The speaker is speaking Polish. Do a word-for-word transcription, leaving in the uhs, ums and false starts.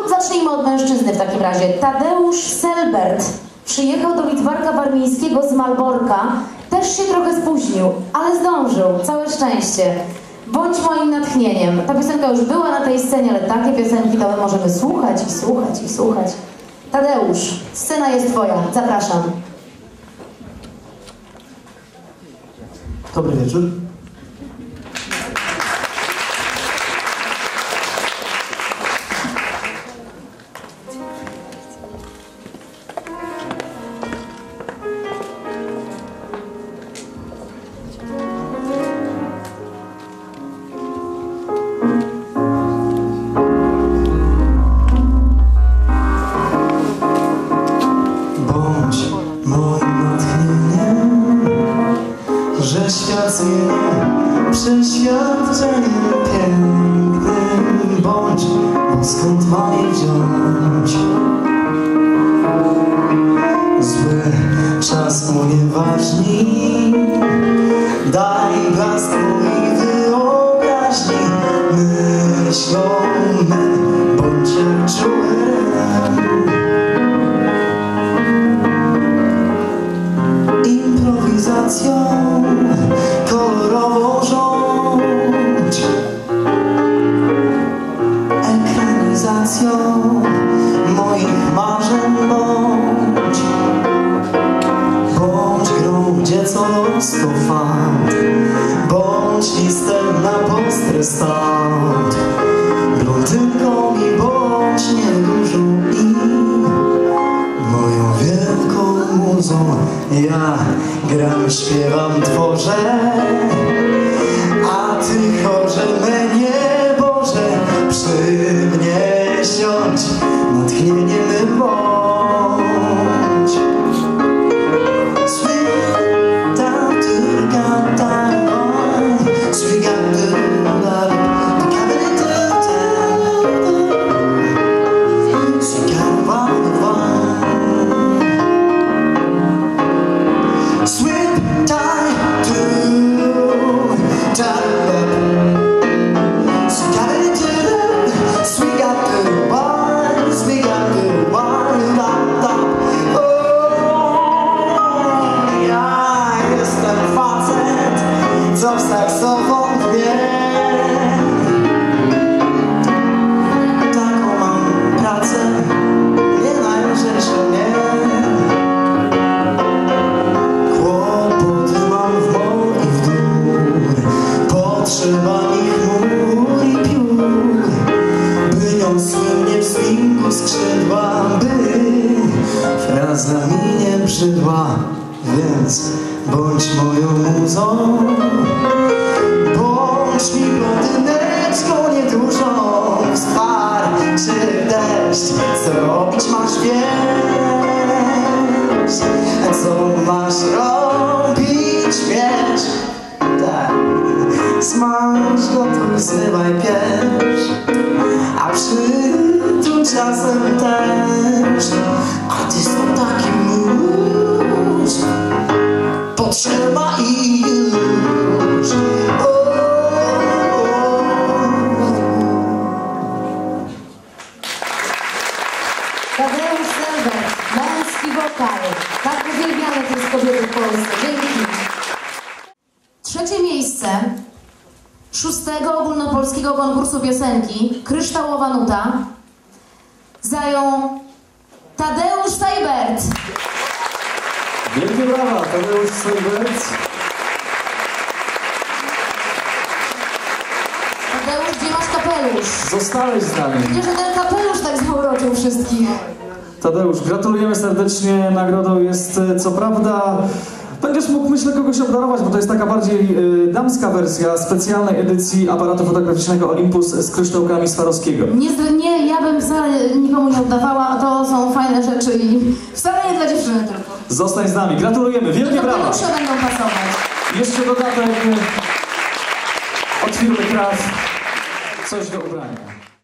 zacznijmy od mężczyzny w takim razie. Tadeusz Selbert przyjechał do Lidzbarka Warmińskiego z Malborka. Też się trochę spóźnił, ale zdążył. Całe szczęście. Bądź moim natchnieniem. Ta piosenka już była na tej scenie, ale takie piosenki to my możemy słuchać i słuchać i słuchać. Tadeusz, scena jest twoja. Zapraszam. Dobry wieczór. Że świat zmienia przeświadczeniem pięknym. Bądź, bo skąd mam je wziąć? Zły czas mu nieważni. Daj blask mojej wyobraźni. Myślą my, bądź jak czułem. Improwizacją kolorową rządź, ekranizacją moich marzeń bądź. Bądź grą, gdzie co to fant, bądź listem na postrestant. Blondynką mi bądź niedużą i moją wielką muzą. Ja gram, śpiewam, tworzę, a ty chorze me nieboże. Przy mnie siądź, natchnieniem bądź. Sweet down to the goddamn, sweet got the love, the cabinet of town, sweet got one of one. Sweet time to time up. So got it to the sweet got the one, sweet got the one locked up. Oh, ja jestem facet, co w saksofon wie. Taką mam pracę, nie należy się mnie. Potrzeba mi chmur i piór, by niosły mnie w swingu skrzydła, by fraza mi nie brzydła. Więc bądź moją muzą, bądź mi blondyneczką niedużą. Starczy deszcz, co robić masz wiesz, co masz robić wiesz. Tak. Smaż, gotuj, zmywaj, piesz, a przytul czasem też. Artystą takim mus potrzeba i już. O, o, o. Tadeusz Selbert, męski wokal. Tak uwielbiane to jest kobiety w Polsce. Dzięki. Trzecie miejsce szóstego ogólnopolskiego konkursu piosenki Kryształowa Nuta zajął Tadeusz Selbert. Wielkie brawa, Tadeusz Selbert. Tadeusz, gdzie masz kapelusz? Zostałeś z nami. Widzę, że ten kapelusz tak zauroczył wszystkich. Tadeusz, gratulujemy serdecznie. Nagrodą jest, co prawda, będziesz mógł, myślę, kogoś obdarować, bo to jest taka bardziej y, damska wersja specjalnej edycji aparatu fotograficznego Olympus z kryształkami Swarowskiego. Nie, nie, ja bym wcale nikomu nie oddawała, a to są fajne rzeczy i wcale nie dla dziewczyny tylko. Zostań z nami, gratulujemy, wielkie brawa. Kapelusze będą pasować. Jeszcze dodatek od firmy Kraft, coś do ubrania.